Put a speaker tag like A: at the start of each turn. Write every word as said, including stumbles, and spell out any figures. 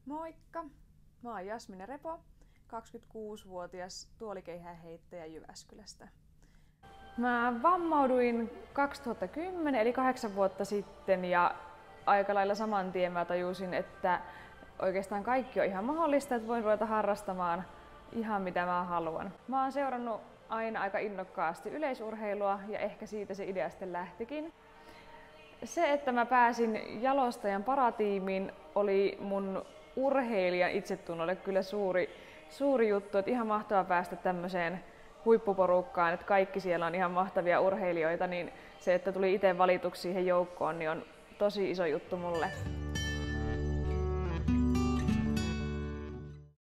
A: Moikka! Mä oon Jasmine Repo, kaksikymmentäkuusivuotias tuolikeihäänheittäjä Jyväskylästä. Mä vammauduin kaksituhattakymmenen eli kahdeksan vuotta sitten ja aika lailla saman tien mä tajusin, että oikeastaan kaikki on ihan mahdollista, että voin ruveta harrastamaan ihan mitä mä haluan. Mä oon seurannut aina aika innokkaasti yleisurheilua ja ehkä siitä se idea sitten lähtikin. Se, että mä pääsin jalostajan paratiimiin, oli mun urheilijan itsetunnolle kyllä suuri, suuri juttu. Että ihan mahtavaa päästä tämmöiseen huippuporukkaan, että kaikki siellä on ihan mahtavia urheilijoita, niin se, että tuli itse valituksi siihen joukkoon, niin on tosi iso juttu mulle.